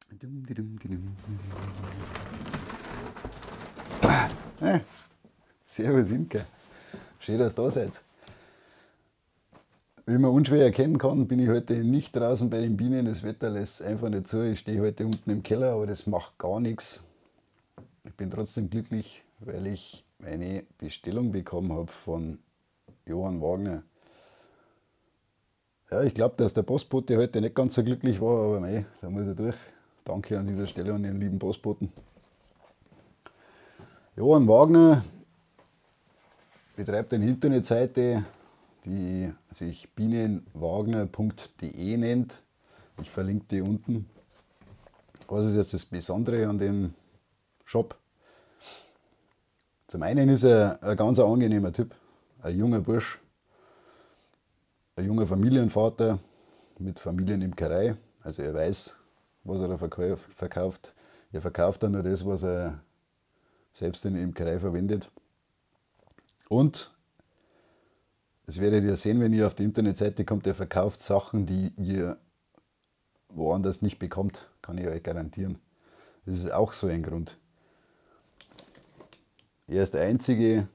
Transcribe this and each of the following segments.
Servus Imker, schön, dass ihr da seid. Wie man unschwer erkennen kann, bin ich heute nicht draußen bei den Bienen. Das Wetter lässt es einfach nicht zu. Ich stehe heute unten im Keller, aber das macht gar nichts. Ich bin trotzdem glücklich, weil ich meine Bestellung bekommen habe von Johann Wagner. Ja, ich glaube, dass der Postbote heute nicht ganz so glücklich war, aber mei, da muss er durch. Danke an dieser Stelle an den lieben Postboten. Johann Wagner betreibt eine Internetseite, die sich bienenwagner.de nennt. Ich verlinke die unten. Was ist jetzt das Besondere an dem Shop? Zum einen ist er ein ganz angenehmer Typ, ein junger Bursch, ein junger Familienvater mit Familienimkerei. Also er weiß, was er da verkauft. Er verkauft dann nur das, was er selbst in der Imkerei verwendet. Und das werdet ihr sehen, wenn ihr auf die Internetseite kommt, er verkauft Sachen, die ihr woanders nicht bekommt, kann ich euch garantieren. Das ist auch so ein Grund. Er ist der Einzige,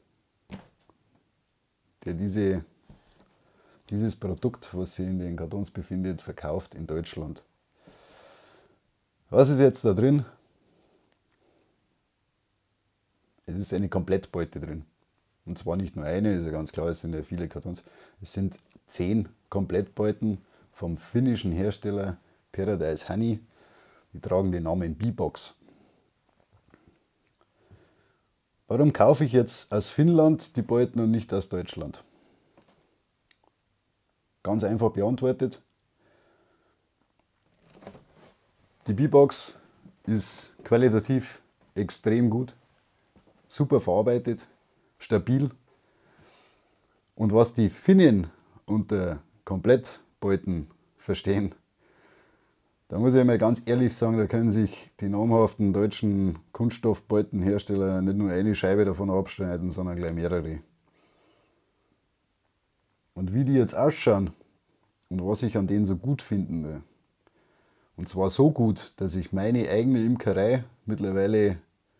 der dieses Produkt, was sich in den Kartons befindet, verkauft in Deutschland. Was ist jetzt da drin? Es ist eine Komplettbeute drin. Und zwar nicht nur eine, ist ja ganz klar, es sind ja viele Kartons. Es sind 10 Komplettbeuten vom finnischen Hersteller Paradise Honey. Die tragen den Namen Bee-Box. Warum kaufe ich jetzt aus Finnland die Beuten und nicht aus Deutschland? Ganz einfach beantwortet. Die Bee-Box ist qualitativ extrem gut, super verarbeitet, stabil. Und was die Finnen unter Komplettbeuten verstehen, da muss ich mal ganz ehrlich sagen, da können sich die namhaften deutschen Kunststoffbeutenhersteller nicht nur eine Scheibe davon abschneiden, sondern gleich mehrere. Und wie die jetzt ausschauen und was ich an denen so gut finden will, und zwar so gut, dass ich meine eigene Imkerei mittlerweile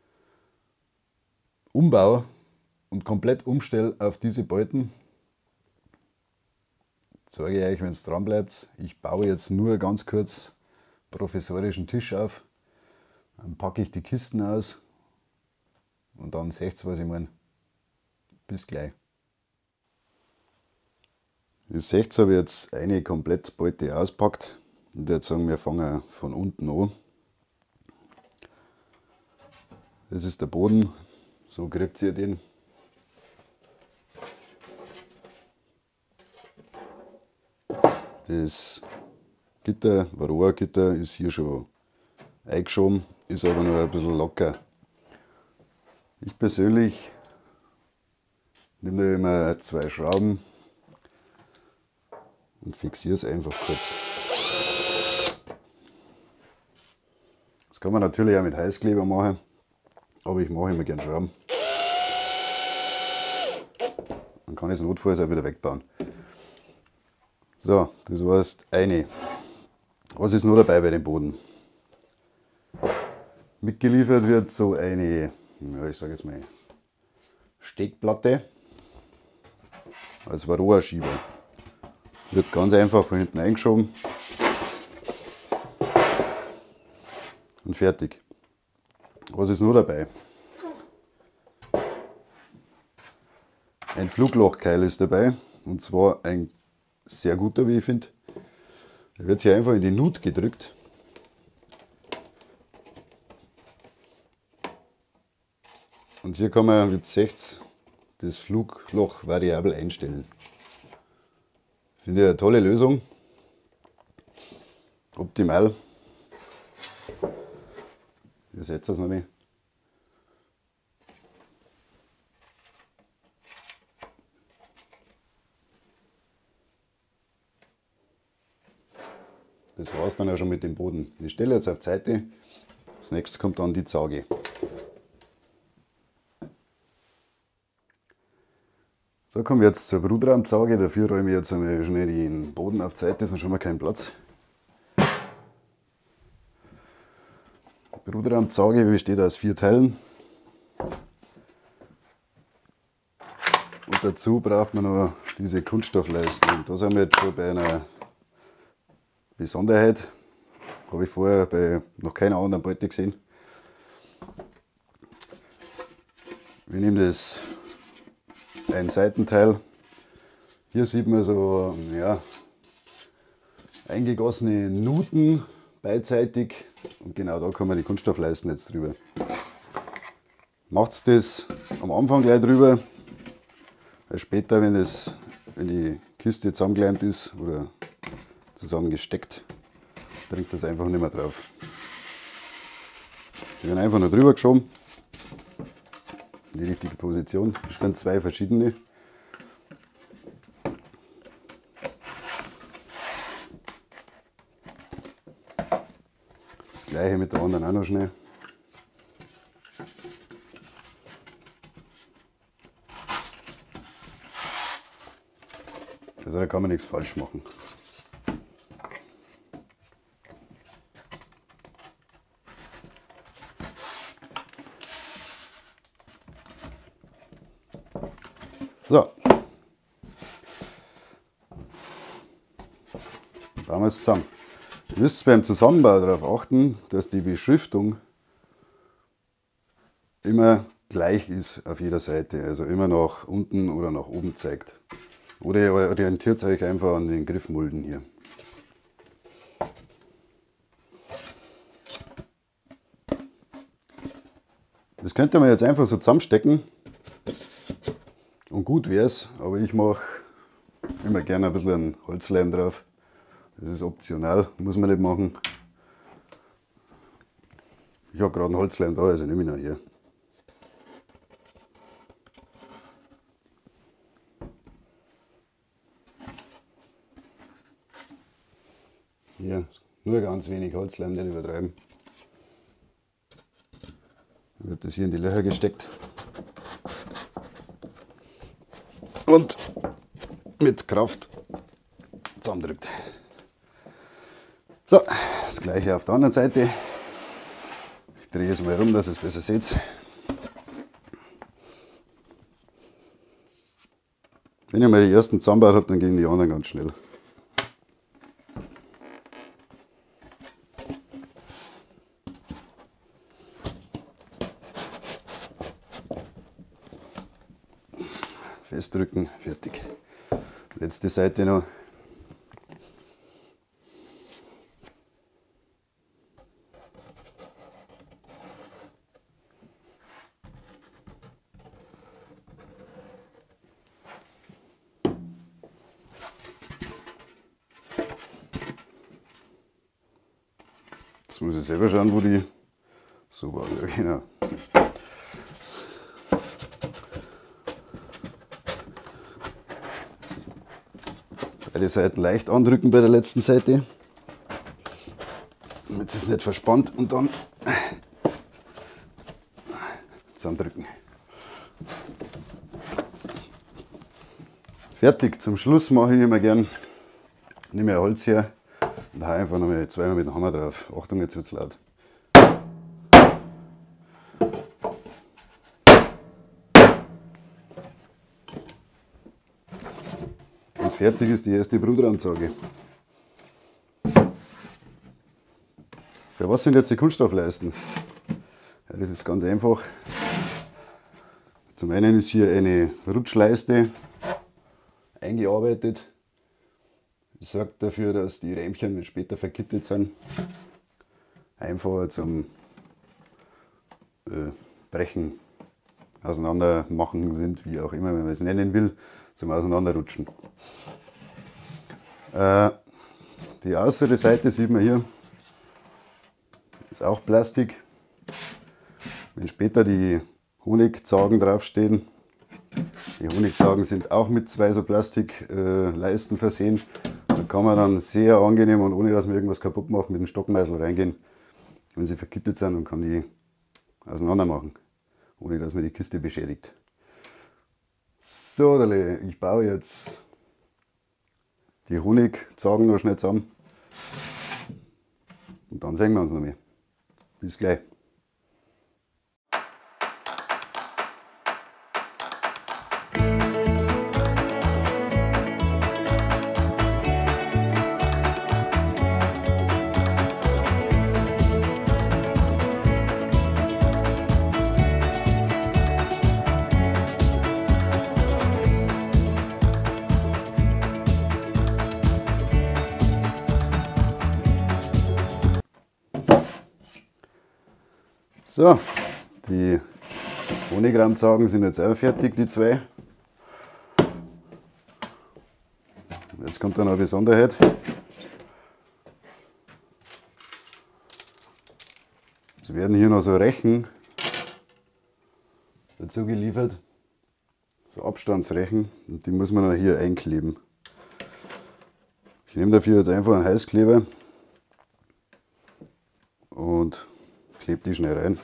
umbaue und komplett umstelle auf diese Beuten, sage ich euch, wenn es dran bleibt, ich baue jetzt nur ganz kurz professorischen Tisch auf, dann packe ich die Kisten aus und dann seht ihr, was ich meine. Bis gleich. Wie ihr seht, habe ich jetzt eine Komplettbeute auspackt. Ich würde sagen, wir fangen von unten an. Das ist der Boden, so kriegt ihr den. Das Gitter, Varroa-Gitter, ist hier schon eingeschoben, ist aber noch ein bisschen locker. Ich persönlich nehme da immer 2 Schrauben und fixiere es einfach kurz. Das kann man natürlich auch mit Heißkleber machen, aber ich mache immer gerne Schrauben. Dann kann ich es notfalls auch wieder wegbauen. So, das heißt eine. Was ist noch dabei bei dem Boden? Mitgeliefert wird so eine, ja, ich sage jetzt mal, Stegplatte als Varroa-Schieber. Wird ganz einfach von hinten eingeschoben und fertig. Was ist noch dabei? Ein Fluglochkeil ist dabei, und zwar ein sehr guter, wie ich finde. Er wird hier einfach in die Nut gedrückt. Und hier kann man, wie ihr seht, das Flugloch variabel einstellen. Finde ich eine tolle Lösung. Optimal. Ihr seht das noch nicht. Das war es dann auch schon mit dem Boden. Ich stelle jetzt auf die Seite. Als nächstes kommt dann die Zauge. So, kommen wir jetzt zur Brutraumzauge. Dafür räume ich jetzt einmal schnell den Boden auf die Seite, sonst haben wir keinen Platz. Bruderraumzauge besteht aus 4 Teilen. Und dazu braucht man noch diese Kunststoffleisten. Und da sind wir jetzt schon bei einer Besonderheit. Habe ich vorher bei noch keiner anderen Beute gesehen. Wir nehmen das ein Seitenteil. Hier sieht man so ja, eingegossene Nuten beidseitig. Und genau da kann man die Kunststoffleisten jetzt drüber. Macht das am Anfang gleich drüber. Weil später, wenn die Kiste zusammengeklemmt ist oder zusammengesteckt, bringt es das einfach nicht mehr drauf. Die werden einfach nur drüber geschoben. In die richtige Position. Das sind 2 verschiedene. Das gleiche mit der anderen auch noch schnell. Also da kann man nichts falsch machen. So. Bauen wir es zusammen. Ihr müsst beim Zusammenbau darauf achten, dass die Beschriftung immer gleich ist auf jeder Seite, also immer nach unten oder nach oben zeigt. Oder ihr orientiert euch einfach an den Griffmulden hier. Das könnte man jetzt einfach so zusammenstecken und gut wäre es, aber ich mache immer gerne ein bisschen einen Holzleim drauf. Das ist optional, muss man nicht machen. Ich habe gerade einen Holzleim da, also nehme ich ihn hier. Hier, nur ganz wenig Holzleim, nicht übertreiben. Dann wird das hier in die Löcher gesteckt. Und mit Kraft zusammendrückt. So, das gleiche auf der anderen Seite. Ich drehe es mal rum, dass ihr es besser seht. Wenn ihr mal die ersten zusammengebaut habt, dann gehen die anderen ganz schnell. Festdrücken, fertig. Letzte Seite noch. Jetzt muss ich selber schauen, wo die so war. Ja, genau. Beide Seiten leicht andrücken bei der letzten Seite, damit es nicht verspannt, und dann zusammendrücken. Fertig. Zum Schluss mache ich immer gern, nehme ein Holz her und haue einfach nochmal zweimal mit dem Hammer drauf. Achtung, jetzt wird es laut. Und fertig ist die erste Bruderraumzauge. Für was sind jetzt die Kunststoffleisten? Ja, das ist ganz einfach. Zum einen ist hier eine Rutschleiste eingearbeitet. Das sorgt dafür, dass die Rähmchen, wenn später verkittet sind, einfacher zum Brechen, Auseinandermachen sind, wie auch immer, wenn man es nennen will, zum Auseinanderrutschen. Die äußere Seite sieht man hier, ist auch Plastik. Wenn später die Honigzagen draufstehen, die Honigzagen sind auch mit 2 so Plastikleisten versehen. Da kann man dann sehr angenehm und ohne dass man irgendwas kaputt macht mit dem Stockmeißel reingehen, wenn sie verkittet sind, und kann die auseinander machen, ohne dass man die Kiste beschädigt. So, ich baue jetzt die Honigzagen noch schnell zusammen und dann sehen wir uns noch mehr. Bis gleich. So, die Honigraumzaugen sind jetzt auch fertig, die zwei. Jetzt kommt dann eine Besonderheit. Es werden hier noch so Rechen dazu geliefert, so Abstandsrechen, und die muss man noch hier einkleben. Ich nehme dafür jetzt einfach einen Heißkleber und klebe die schnell rein.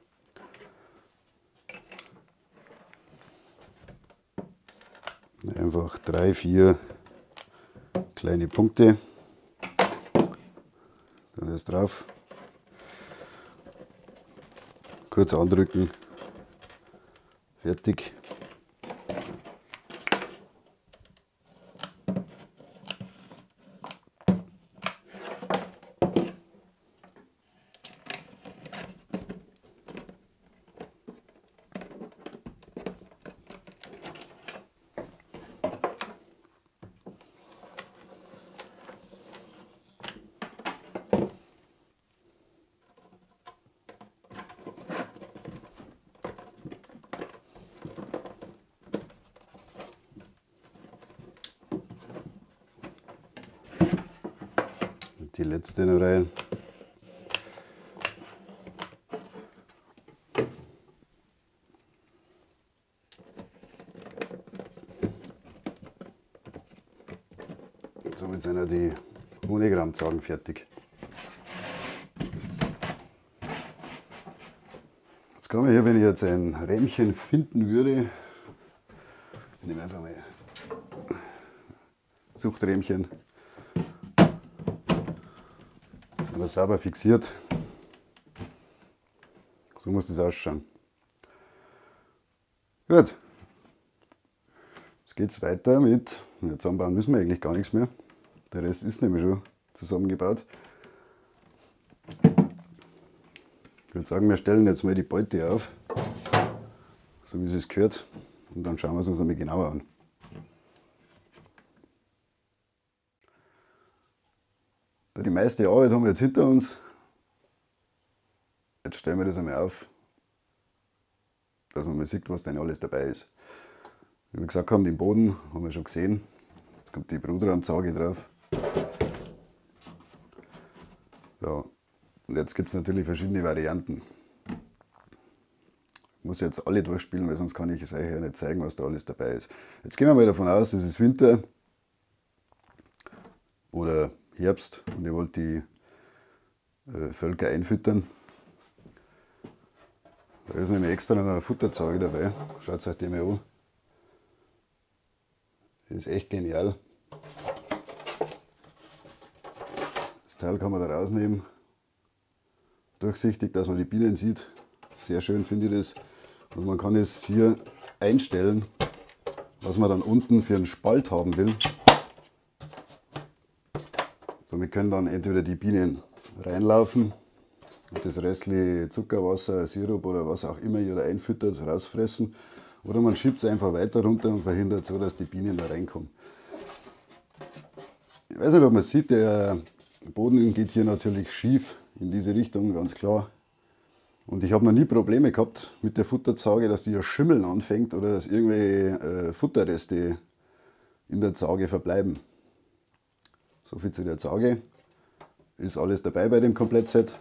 Einfach 3, 4 kleine Punkte, dann ist drauf, kurz andrücken, fertig. Die letzte noch rein. Somit sind ja die Honigraumzaugen fertig. Jetzt kann man hier, wenn ich jetzt ein Rähmchen finden würde, ich nehme einfach mal Zuchträhmchen. Sind wir sauber fixiert. So muss das ausschauen. Gut. Jetzt geht es weiter mit, ja, zusammenbauen müssen wir eigentlich gar nichts mehr. Der Rest ist nämlich schon zusammengebaut. Ich würde sagen, wir stellen jetzt mal die Beute auf, so wie es gehört, und dann schauen wir es uns einmal genauer an. Die meiste Arbeit haben wir jetzt hinter uns. Jetzt stellen wir das einmal auf, dass man mal sieht, was denn alles dabei ist. Wie wir gesagt haben, den Boden haben wir schon gesehen. Jetzt kommt die Brutraumzauge drauf. Ja, und jetzt gibt es natürlich verschiedene Varianten. Ich muss jetzt alle durchspielen, weil sonst kann ich es euch ja nicht zeigen, was da alles dabei ist. Jetzt gehen wir mal davon aus, es ist Winter oder Herbst und ihr wollt die Völker einfüttern. Da ist nämlich extra noch eine Futterzauge dabei. Schaut euch die mal an. Das ist echt genial. Das Teil kann man da rausnehmen. Durchsichtig, dass man die Bienen sieht. Sehr schön finde ich das. Und man kann es hier einstellen, was man dann unten für einen Spalt haben will. Somit können dann entweder die Bienen reinlaufen und das restliche Zuckerwasser, Sirup oder was auch immer ihr da einfüttert, rausfressen. Oder man schiebt es einfach weiter runter und verhindert so, dass die Bienen da reinkommen. Ich weiß nicht, ob man sieht, der Boden geht hier natürlich schief in diese Richtung, ganz klar. Und ich habe noch nie Probleme gehabt mit der Futterzauge, dass die ja schimmeln anfängt oder dass irgendwelche Futterreste in der Zauge verbleiben. So viel zu der Zauge. Ist alles dabei bei dem Komplettset.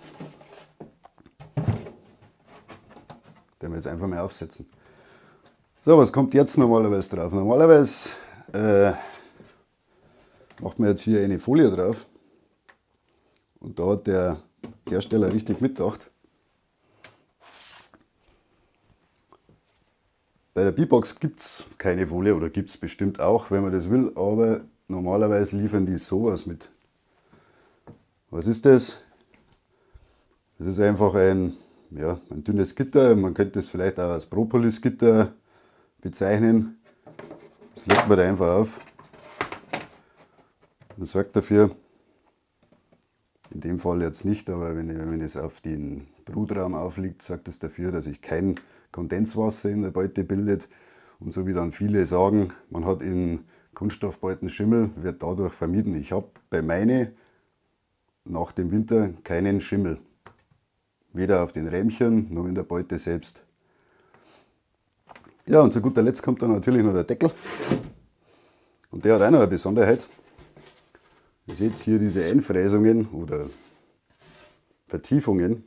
Den wir jetzt einfach mal aufsetzen. So, was kommt jetzt normalerweise drauf? Normalerweise macht man jetzt hier eine Folie drauf. Und da hat der Hersteller richtig mitgedacht. Bei der Bibox gibt es keine Folie oder gibt es bestimmt auch, wenn man das will, aber normalerweise liefern die sowas mit. Was ist das? Das ist einfach ein dünnes Gitter. Man könnte es vielleicht auch als Propolisgitter bezeichnen. Das legt man da einfach auf. Das sorgt dafür, in dem Fall jetzt nicht, aber wenn es auf den Brutraum aufliegt, sorgt es dafür, dass sich kein Kondenswasser in der Beute bildet. Und so wie dann viele sagen, man hat in Kunststoffbeuten Schimmel, wird dadurch vermieden. Ich habe bei meine nach dem Winter keinen Schimmel. weder auf den Rähmchen noch in der Beute selbst. Ja, und zu guter Letzt kommt dann natürlich noch der Deckel. Und der hat auch noch eine Besonderheit. Ihr seht hier diese Einfräsungen oder Vertiefungen.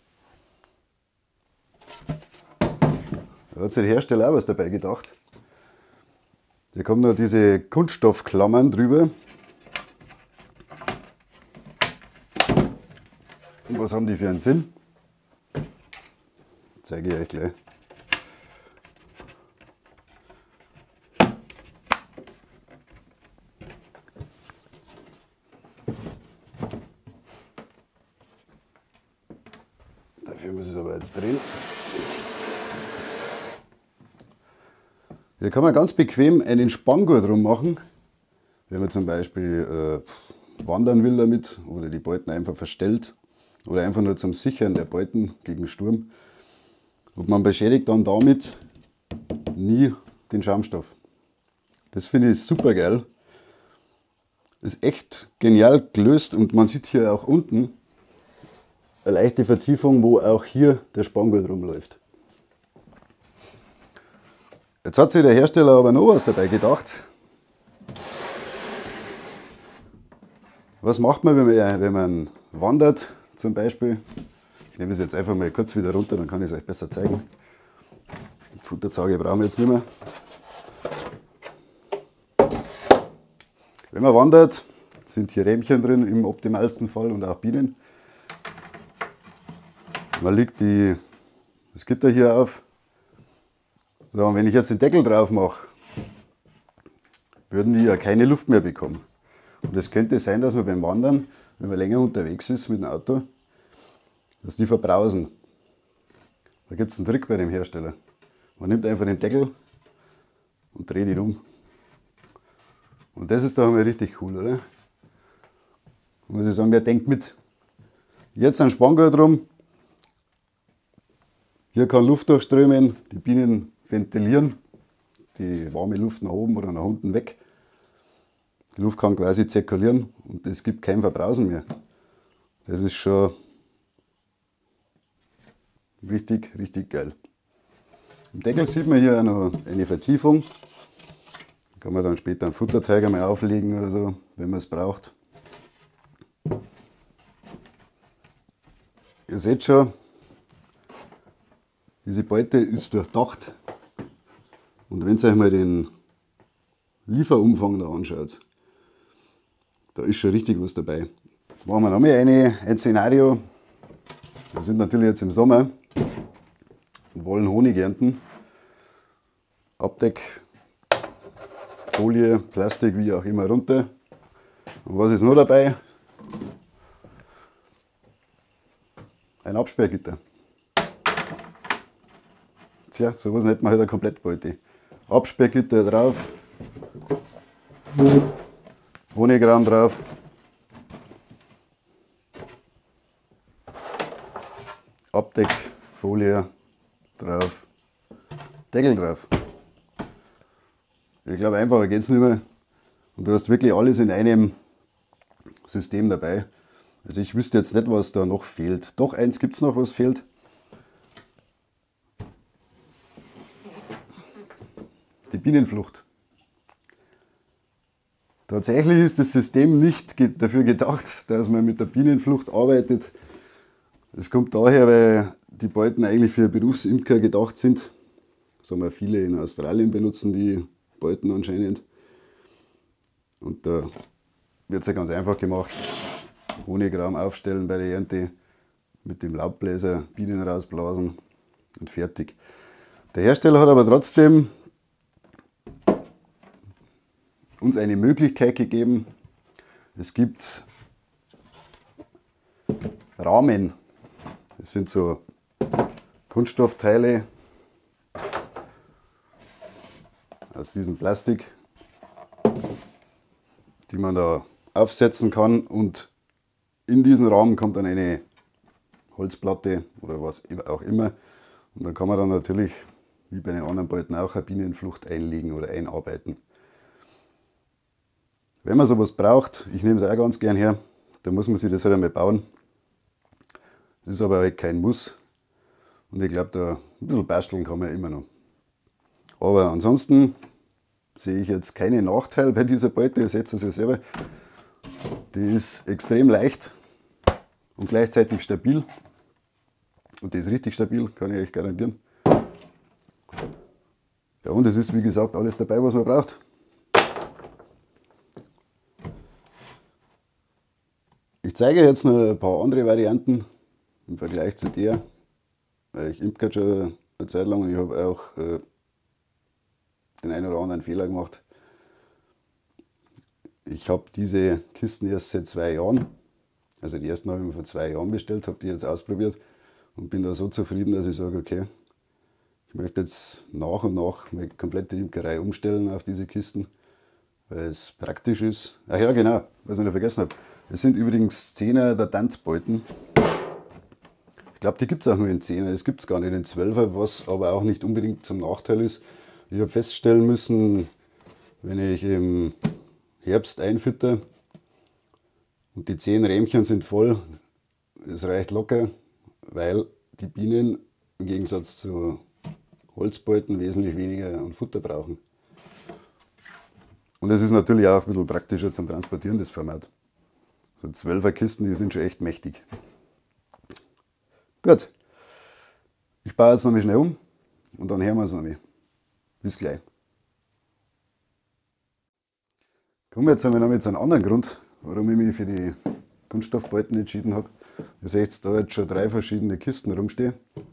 Da hat sich der Hersteller auch was dabei gedacht. Da kommen noch diese Kunststoffklammern drüber. Und was haben die für einen Sinn? Zeige ich euch gleich. Dafür muss ich es aber jetzt drehen. Hier kann man ganz bequem einen Spanngurt drum machen, wenn man zum Beispiel wandern will damit oder die Beuten einfach verstellt oder einfach nur zum Sichern der Beuten gegen Sturm. Und man beschädigt dann damit nie den Schaumstoff. Das finde ich super geil. Ist echt genial gelöst und man sieht hier auch unten eine leichte Vertiefung, wo auch hier der Spanngurt rumläuft. Jetzt hat sich der Hersteller aber noch was dabei gedacht. Was macht man, wenn man wandert zum Beispiel? Ich nehme es jetzt einfach mal kurz wieder runter, dann kann ich es euch besser zeigen. Die Futterzauge brauchen wir jetzt nicht mehr. Wenn man wandert, sind hier Rähmchen drin im optimalsten Fall und auch Bienen. Man legt das Gitter hier auf. So, und wenn ich jetzt den Deckel drauf mache, würden die ja keine Luft mehr bekommen. Und es könnte sein, dass man beim Wandern, wenn man länger unterwegs ist mit dem Auto, dass die verbrausen. Da gibt es einen Trick bei dem Hersteller. Man nimmt einfach den Deckel und dreht ihn um. Und das ist doch mal richtig cool, oder? Muss ich sagen, der denkt mit. Jetzt ein Spanngurt drum. Hier kann Luft durchströmen, die Bienen ventilieren, die warme Luft nach oben oder nach unten weg. Die Luft kann quasi zirkulieren und es gibt kein Verbrausen mehr. Das ist schon richtig, richtig geil. Im Deckel sieht man hier auch noch eine Vertiefung. Da kann man dann später einen Futterteig einmal auflegen oder so, wenn man es braucht. Ihr seht schon, diese Beute ist durchdacht. Und wenn ihr euch mal den Lieferumfang da anschaut, da ist schon richtig was dabei. Jetzt machen wir nochmal ein Szenario. Wir sind natürlich jetzt im Sommer und wollen Honig ernten. Abdeckfolie, Plastik, wie auch immer runter. Und was ist noch dabei? Ein Absperrgitter. Tja, sowas nennt man halt eine Komplettbeute. Absperrgitter drauf, Honigraum drauf, Abdeckfolie drauf, Deckel drauf. Ich glaube, einfacher geht es nicht mehr. Und du hast wirklich alles in einem System dabei. Also ich wüsste jetzt nicht, was da noch fehlt. Doch, eins gibt es noch, was fehlt. Die Bienenflucht. Tatsächlich ist das System nicht dafür gedacht, dass man mit der Bienenflucht arbeitet. Es kommt daher, weil die Beuten eigentlich für Berufsimker gedacht sind. Das haben wir viele in Australien benutzen, die Beuten anscheinend. Und da wird es ja ganz einfach gemacht. Honigraum aufstellen bei der Ernte, mit dem Laubbläser Bienen rausblasen und fertig. Der Hersteller hat aber trotzdem uns eine Möglichkeit gegeben. Es gibt Rahmen. Das sind so Kunststoffteile aus diesem Plastik, die man da aufsetzen kann, und in diesen Rahmen kommt dann eine Holzplatte oder was auch immer, und dann kann man dann natürlich, wie bei den anderen Beuten auch, eine Bienenflucht einlegen oder einarbeiten. Wenn man sowas braucht, ich nehme es auch ganz gern her, dann muss man sich das halt einmal bauen. Das ist aber halt kein Muss. Und ich glaube, da ein bisschen basteln kann man immer noch. Aber ansonsten sehe ich jetzt keinen Nachteil bei dieser Beute. Ihr seht es ja selber. Die ist extrem leicht und gleichzeitig stabil. Und die ist richtig stabil, kann ich euch garantieren. Ja, und es ist wie gesagt alles dabei, was man braucht. Ich zeige jetzt noch ein paar andere Varianten im Vergleich zu der. Ich imke schon eine Zeit lang und ich habe auch den einen oder anderen Fehler gemacht. Ich habe diese Kisten erst seit 2 Jahren. Also die ersten habe ich mir vor 2 Jahren bestellt, habe die jetzt ausprobiert und bin da so zufrieden, dass ich sage, okay, ich möchte jetzt nach und nach meine komplette Imkerei umstellen auf diese Kisten, weil es praktisch ist. Ach ja, genau, was ich noch vergessen habe. Es sind übrigens 10er der Dantbolten. Ich glaube, die gibt es auch nur in 10er, es gibt es gar nicht in 12er, was aber auch nicht unbedingt zum Nachteil ist. Ich habe feststellen müssen, wenn ich im Herbst einfütter und die 10 Rähmchen sind voll, es reicht locker, weil die Bienen im Gegensatz zu Holzbolten wesentlich weniger an Futter brauchen. Und es ist natürlich auch ein bisschen praktischer zum Transportieren, das Format. So 12er Kisten, die sind schon echt mächtig. Gut, ich baue jetzt noch mal schnell um und dann hören wir uns noch mal. Bis gleich. Kommen wir jetzt einmal noch zu einem anderen Grund, warum ich mich für die Kunststoffbolten entschieden habe. Ihr seht da jetzt schon 3 verschiedene Kisten rumstehen,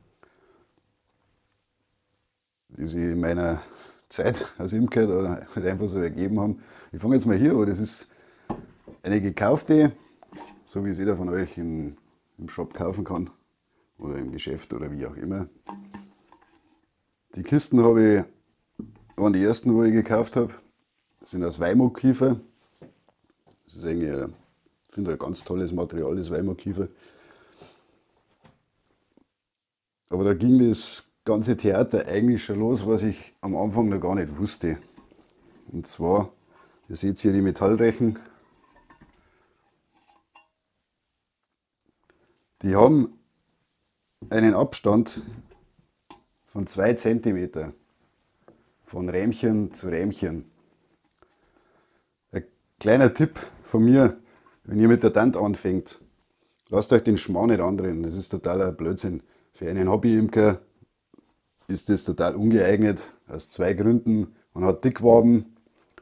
die sich in meiner Zeit als Imker da halt einfach so ergeben haben. Ich fange jetzt mal hier an, das ist eine gekaufte, so wie es jeder von euch im Shop kaufen kann oder im Geschäft oder wie auch immer. Die Kisten habe ich, waren die ersten, wo ich gekauft habe, sind aus Weimar-Kiefer. Das ist eigentlich, ich finde, ein ganz tolles Material, das Weimar-Kiefer. Aber da ging das ganze Theater eigentlich schon los, was ich am Anfang noch gar nicht wusste. Und zwar, ihr seht hier die Metallrechen. Die haben einen Abstand von 2 cm von Rähmchen zu Rähmchen. Ein kleiner Tipp von mir, wenn ihr mit der Dant anfängt, lasst euch den Schmarrn nicht andrehen, das ist totaler Blödsinn. Für einen Hobbyimker ist das total ungeeignet, aus 2 Gründen. Man hat Dickwaben.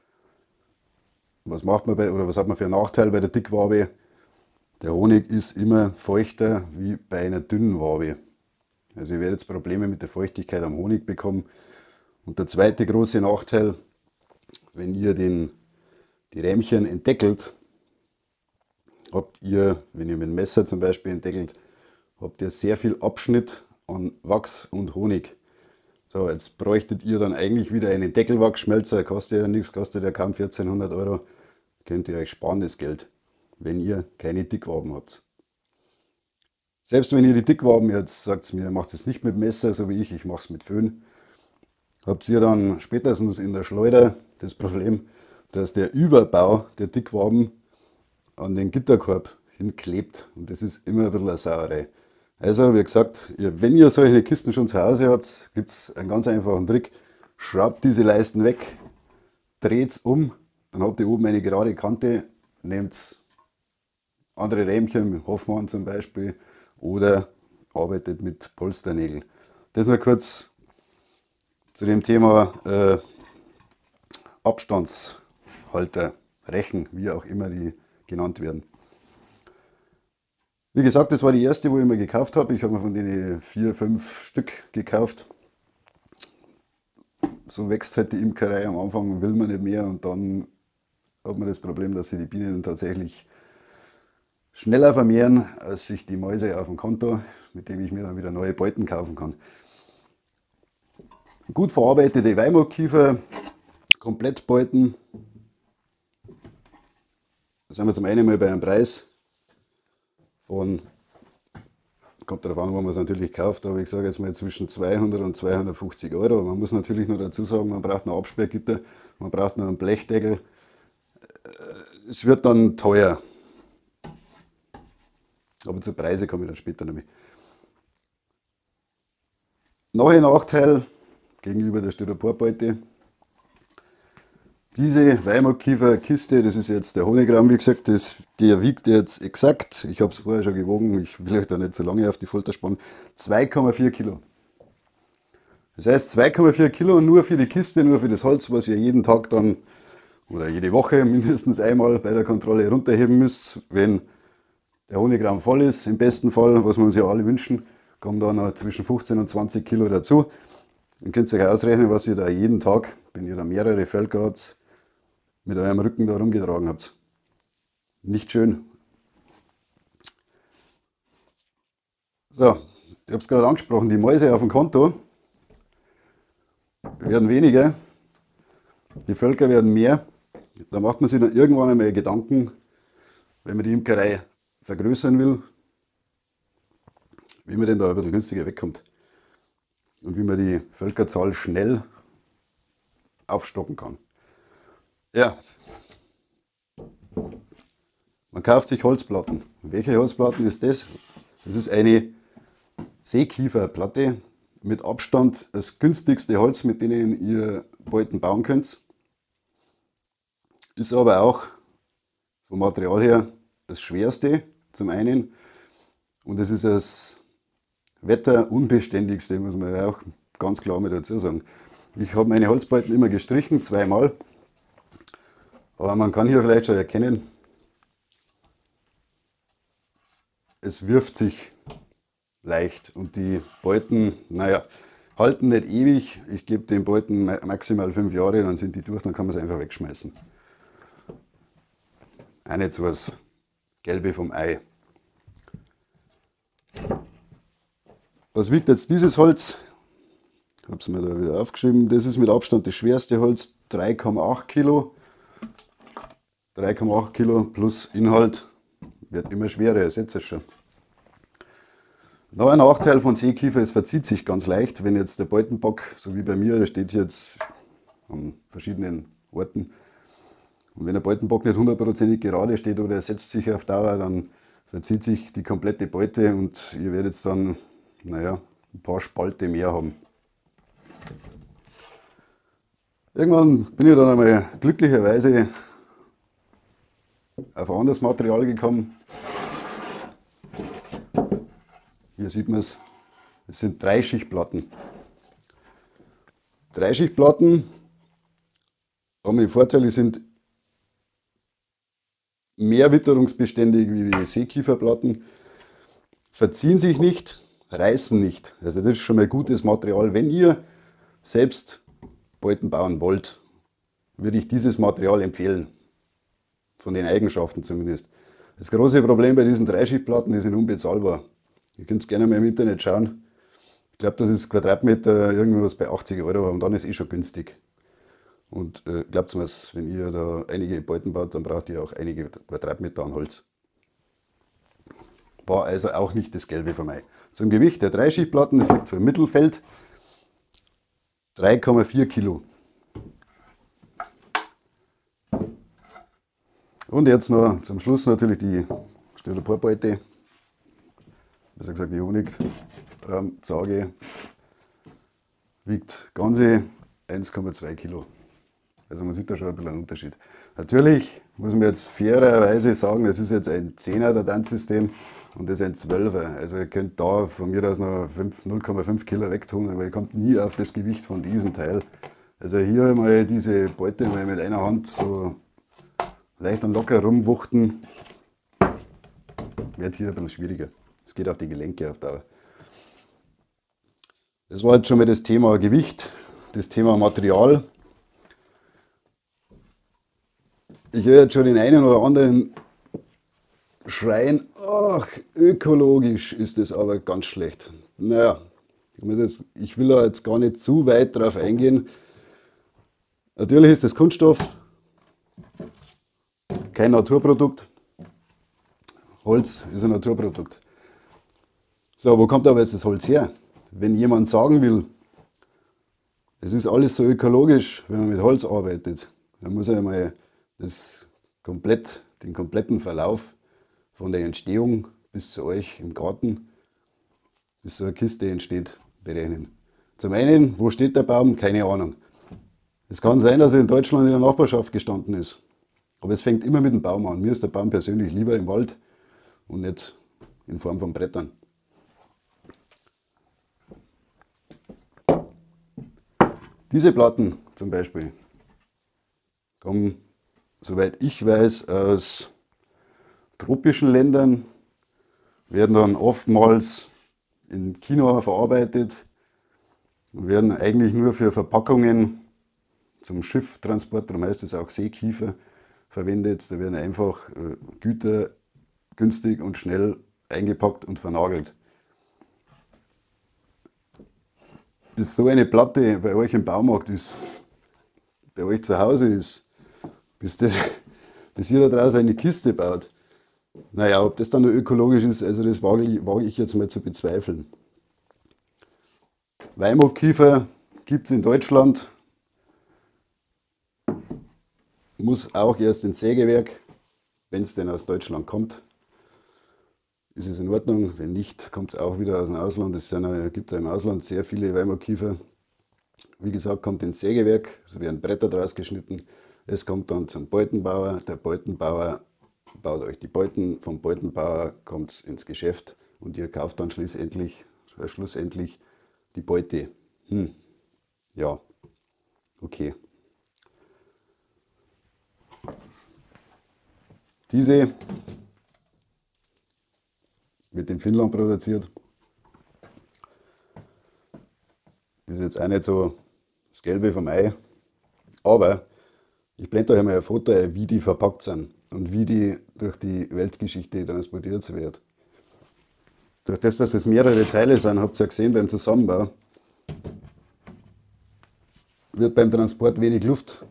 Was macht man oder was hat man für einen Nachteil bei der Dickwabe? Der Honig ist immer feuchter wie bei einer dünnen Wabe. Also ihr werdet jetzt Probleme mit der Feuchtigkeit am Honig bekommen. Und der zweite große Nachteil, wenn ihr die Rähmchen entdeckelt, habt ihr, wenn ihr mit dem Messer zum Beispiel entdeckelt, habt ihr sehr viel Abschnitt an Wachs und Honig. So, jetzt bräuchtet ihr dann eigentlich wieder einen Deckelwachsschmelzer, kostet ja nichts, kostet ja kaum 1400 Euro. Könnt ihr euch sparen das Geld, wenn ihr keine Dickwaben habt. Selbst wenn ihr die Dickwaben jetzt sagt, mir macht es nicht mit Messer, so wie ich mache es mit Föhn, habt ihr dann spätestens in der Schleuder das Problem, dass der Überbau der Dickwaben an den Gitterkorb hinklebt. Und das ist immer ein bisschen eine Sauerei. Also, wie gesagt, wenn ihr solche Kisten schon zu Hause habt, gibt es einen ganz einfachen Trick. Schraubt diese Leisten weg, dreht es um, dann habt ihr oben eine gerade Kante, nehmt andere Rähmchen, mit Hoffmann zum Beispiel, oder arbeitet mit Polsternägeln. Das nur kurz zu dem Thema Abstandshalter, Rechen, wie auch immer die genannt werden. Wie gesagt, das war die erste, wo ich mir gekauft habe. Ich habe mir von denen 4, 5 Stück gekauft. So wächst halt die Imkerei. Am Anfang will man nicht mehr und dann hat man das Problem, dass sich die Bienen tatsächlich schneller vermehren, als sich die Mäuse auf dem Konto, mit dem ich mir dann wieder neue Beuten kaufen kann. Gut verarbeitete Weimar-Kiefer, Komplettbeuten. Da sind wir zum einen mal bei einem Preis von, kommt darauf an, wo man es natürlich kauft, aber ich sage jetzt mal zwischen 200 und 250 Euro. Man muss natürlich noch dazu sagen, man braucht noch Absperrgitter, man braucht noch einen Blechdeckel. Es wird dann teuer. Aber zu Preise komme ich dann später nämlich. Noch ein Nachteil gegenüber der Styroporbeute. Diese Weimarkiefer-Kiste, das ist jetzt der Honigraum, wie gesagt, der wiegt jetzt exakt, ich habe es vorher schon gewogen, ich will euch da nicht so lange auf die Folter spannen, 2,4 Kilo. Das heißt 2,4 Kilo nur für die Kiste, nur für das Holz, was ihr jeden Tag dann oder jede Woche mindestens einmal bei der Kontrolle runterheben müsst, wenn der Honigraum voll ist. Im besten Fall, was wir uns ja alle wünschen, kommen da noch zwischen 15 und 20 Kilo dazu. Dann könnt ihr euch ausrechnen, was ihr da jeden Tag, wenn ihr da mehrere Völker habt, mit eurem Rücken da rumgetragen habt. Nicht schön. So, ich habe es gerade angesprochen, die Mäuse auf dem Konto werden weniger, die Völker werden mehr. Da macht man sich dann irgendwann einmal Gedanken, wenn man die Imkerei vergrößern will, wie man denn da ein bisschen günstiger wegkommt und wie man die Völkerzahl schnell aufstocken kann. Ja, man kauft sich Holzplatten. Welche Holzplatten ist das? Das ist eine Seekieferplatte, mit Abstand das günstigste Holz, mit denen ihr Beuten bauen könnt. Ist aber auch vom Material her das schwerste zum einen und es ist das wetterunbeständigste, muss man ja auch ganz klar mit dazu sagen. Ich habe meine Holzbeuten immer gestrichen, zweimal, aber man kann hier vielleicht schon erkennen, es wirft sich leicht und die Beuten, naja, halten nicht ewig. Ich gebe den Beuten maximal 5 Jahre, dann sind die durch, dann kann man es einfach wegschmeißen. Auch nicht so was Gelbe vom Ei. Was wiegt jetzt dieses Holz? Ich habe es mir da wieder aufgeschrieben. Das ist mit Abstand das schwerste Holz, 3,8 Kilo. 3,8 Kilo plus Inhalt wird immer schwerer, ihr seht es schon. Noch ein Nachteil von Seekiefer, es verzieht sich ganz leicht. Wenn jetzt der Beutenbock, so wie bei mir, der steht jetzt an verschiedenen Orten, und wenn der Beutenbock nicht hundertprozentig gerade steht oder er setzt sich auf Dauer, dann verzieht sich die komplette Beute und ihr werdet dann, naja, ein paar Spalte mehr haben. Irgendwann bin ich dann einmal glücklicherweise auf ein anderes Material gekommen. Hier sieht man es, es sind Dreischichtplatten. Dreischichtplatten haben den Vorteil, die sind mehr witterungsbeständig wie die Seekieferplatten, verziehen sich nicht, reißen nicht. Also das ist schon mal gutes Material. Wenn ihr selbst Beuten bauen wollt, würde ich dieses Material empfehlen. Von den Eigenschaften zumindest. Das große Problem bei diesen Dreischichtplatten, die sind unbezahlbar. Ihr könnt es gerne mal im Internet schauen. Ich glaube, das ist Quadratmeter irgendwas bei 80 Euro und dann ist eh schon günstig. Und glaubt mir, wenn ihr da einige Beuten baut, dann braucht ihr auch einige Quadratmeter an Holz. War also auch nicht das Gelbe vom Ei. Zum Gewicht der Dreischichtplatten, das liegt so im Mittelfeld, 3,4 Kilo. Und jetzt noch zum Schluss natürlich die Styroporbeute, besser gesagt die Honigraumzauge, wiegt ganze 1,2 Kilo. Also man sieht da schon ein bisschen einen Unterschied. Natürlich muss man jetzt fairerweise sagen, das ist jetzt ein 10er der Tanzsystem und das ein 12er. Also ihr könnt da von mir aus noch 0,5 Kilo wegtun, aber ihr kommt nie auf das Gewicht von diesem Teil. Also hier mal diese Beute mal mit einer Hand so leicht und locker rumwuchten, wird hier ein bisschen schwieriger. Es geht auf die Gelenke auf Dauer. Das war jetzt schon mal das Thema Gewicht, das Thema Material. Ich höre jetzt schon den einen oder anderen schreien, ach, ökologisch ist das aber ganz schlecht. Naja, ich will da jetzt gar nicht zu weit drauf eingehen. Natürlich ist das Kunststoff, kein Naturprodukt. Holz ist ein Naturprodukt. So, wo kommt aber jetzt das Holz her? Wenn jemand sagen will, es ist alles so ökologisch, wenn man mit Holz arbeitet, dann muss er einmal den kompletten Verlauf von der Entstehung bis zu euch im Garten, bis so eine Kiste entsteht, berechnen. Zum einen, wo steht der Baum? Keine Ahnung. Es kann sein, dass er in Deutschland in der Nachbarschaft gestanden ist. Aber es fängt immer mit dem Baum an. Mir ist der Baum persönlich lieber im Wald und nicht in Form von Brettern. Diese Platten zum Beispiel kommen, soweit ich weiß, aus tropischen Ländern, werden dann oftmals in China verarbeitet und werden eigentlich nur für Verpackungen zum Schifftransport, darum heißt es auch Seekiefer, verwendet. Da werden einfach Güter günstig und schnell eingepackt und vernagelt. Bis so eine Platte bei euch im Baumarkt ist, bei euch zu Hause ist, bis ihr da draußen eine Kiste baut, naja, ob das dann noch ökologisch ist, also das wage ich jetzt mal zu bezweifeln. Weimarktkiefer gibt es in Deutschland, muss auch erst ins Sägewerk, wenn es denn aus Deutschland kommt. Ist es in Ordnung, wenn nicht, kommt es auch wieder aus dem Ausland. Es gibt ja im Ausland sehr viele Weimarktkiefer. Wie gesagt, kommt ins Sägewerk, es werden Bretter draus geschnitten. Es kommt dann zum Beutenbauer. Der Beutenbauer baut euch die Beuten. Vom Beutenbauer kommt es ins Geschäft und ihr kauft dann schlussendlich die Beute. Ja, okay. Diese wird in Finnland produziert. Das ist jetzt auch nicht so das Gelbe vom Ei, aber ich blende euch einmal ein Foto ein, wie die verpackt sind und wie die durch die Weltgeschichte transportiert wird. Durch das, dass es mehrere Teile sind, habt ihr ja gesehen beim Zusammenbau, wird beim Transport wenig Luft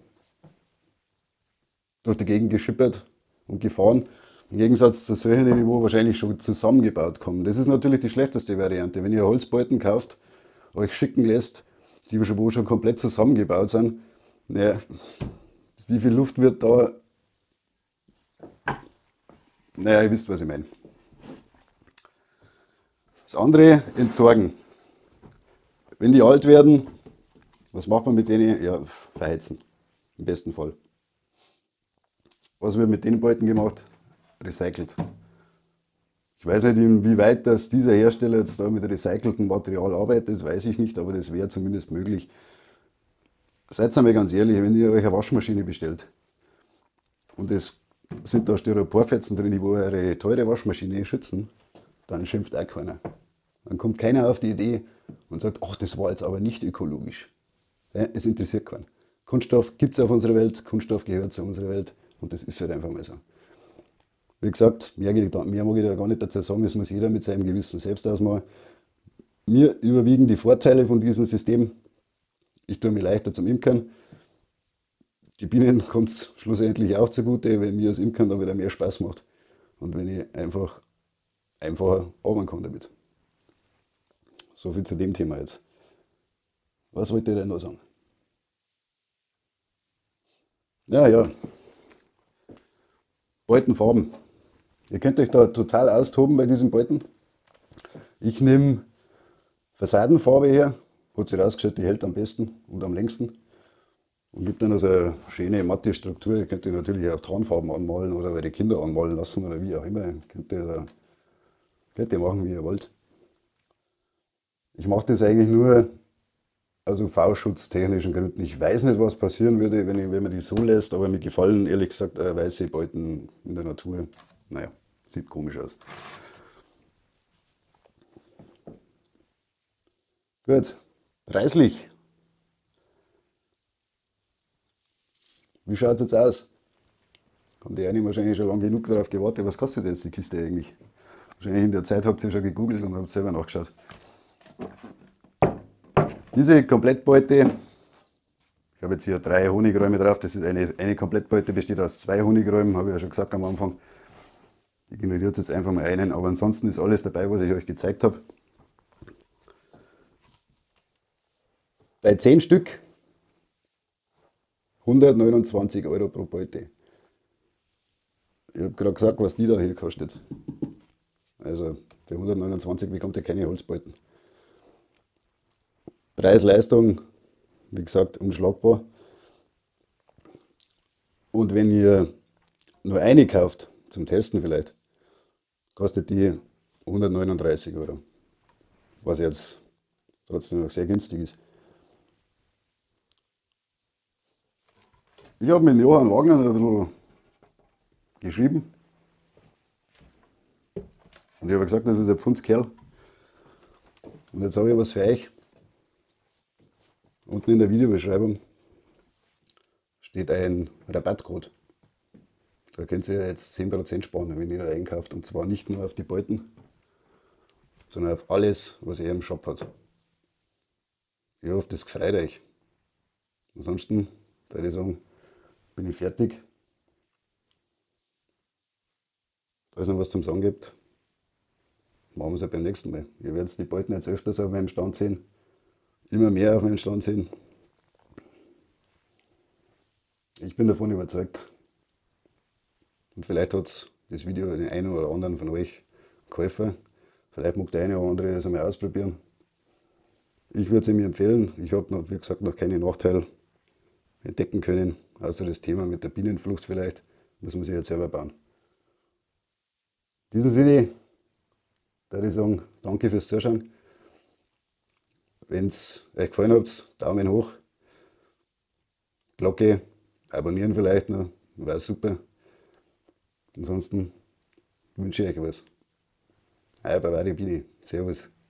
durch die Gegend geschippert und gefahren. Im Gegensatz zu solchen, die wo wahrscheinlich schon zusammengebaut kommen. Das ist natürlich die schlechteste Variante. Wenn ihr Holzbalken kauft, euch schicken lässt, die wo schon komplett zusammengebaut sind, naja, wie viel Luft wird da? Naja, ihr wisst, was ich meine. Das andere, entsorgen. Wenn die alt werden, was macht man mit denen? Ja, verheizen. Im besten Fall. Was wird mit den Balken gemacht? Recycelt. Ich weiß nicht, inwieweit das dieser Hersteller jetzt da mit recyceltem Material arbeitet, weiß ich nicht, aber das wäre zumindest möglich. Seid einmal ganz ehrlich, wenn ihr euch eine Waschmaschine bestellt und es sind da Styroporfetzen drin, die eure teure Waschmaschine schützen, dann schimpft auch keiner. Dann kommt keiner auf die Idee und sagt, ach, das war jetzt aber nicht ökologisch. Ja, es interessiert keinen. Kunststoff gibt es auf unserer Welt, Kunststoff gehört zu unserer Welt und das ist halt einfach mal so. Wie gesagt, mehr mag ich da gar nicht dazu sagen, das muss jeder mit seinem Gewissen selbst ausmachen. Mir überwiegen die Vorteile von diesem System. Ich tue mir leichter zum Imkern. Die Bienen kommt es schlussendlich auch zugute, wenn mir das Imkern dann wieder mehr Spaß macht und wenn ich einfacher arbeiten kann damit. So viel zu dem Thema jetzt. Was wollte ich denn noch sagen? Ja. Beutenfarben. Ihr könnt euch da total austoben bei diesen Beuten. Ich nehme Fassadenfarbe her, hat sich rausgestellt, die hält am besten und am längsten. Und gibt dann also eine schöne matte Struktur. Ihr könnt natürlich auch Tarnfarben anmalen oder eure Kinder anmalen lassen oder wie auch immer. Könnt ihr machen, wie ihr wollt. Ich mache das eigentlich nur aus UV-schutztechnischen Gründen. Ich weiß nicht, was passieren würde, wenn man die so lässt, aber mir gefallen ehrlich gesagt weiße Beuten in der Natur. Naja, sieht komisch aus. Gut, preislich. Wie schaut es jetzt aus? Haben die einen wahrscheinlich schon lange genug darauf gewartet. Was kostet jetzt die Kiste eigentlich? Wahrscheinlich in der Zeit habt ihr schon gegoogelt und habt selber nachgeschaut. Diese Komplettbeute, ich habe jetzt hier 3 Honigräume drauf, das ist eine Komplettbeute, besteht aus 2 Honigräumen, habe ich ja schon gesagt am Anfang. Ich ignoriere jetzt einfach mal einen, aber ansonsten ist alles dabei, was ich euch gezeigt habe. Bei 10 Stück 129 € pro Beute. Ich habe gerade gesagt, was die da hier kostet. Also für 129 bekommt ihr keine Holzbalken. Preis-Leistung, wie gesagt, unschlagbar. Und wenn ihr nur eine kauft, zum Testen vielleicht, kostet die 139 Euro. Was jetzt trotzdem noch sehr günstig ist. Ich habe mit Johann Wagner ein bisschen geschrieben. Und ich habe gesagt, das ist ein Pfundskerl. Und jetzt habe ich was für euch. Unten in der Videobeschreibung steht ein Rabattcode. Da könnt ihr jetzt 10% sparen, wenn ihr da einkauft. Und zwar nicht nur auf die Balken, sondern auf alles, was er im Shop hat. Ich hoffe, das gefreut euch. Ansonsten würde ich sagen, bin ich fertig. Falls noch was zum Sagen gibt, machen wir es halt beim nächsten Mal. Ihr werdet die Balken jetzt öfters auf meinem Stand sehen. Immer mehr auf meinem Stand sehen. Ich bin davon überzeugt. Und vielleicht hat das Video den einen oder anderen von euch geholfen. Vielleicht mag der eine oder andere das einmal ausprobieren. Ich würde es ihm empfehlen. Ich habe noch, wie gesagt, noch keine Nachteile entdecken können, außer das Thema mit der Bienenflucht vielleicht. Muss man sich jetzt selber bauen. In diesem Sinne würde ich sagen, danke fürs Zuschauen. Wenn es euch gefallen hat, Daumen hoch, Glocke, abonnieren vielleicht noch, wäre super. Ansonsten wünsche ich euch was. Euer Bavaria Bini. Servus.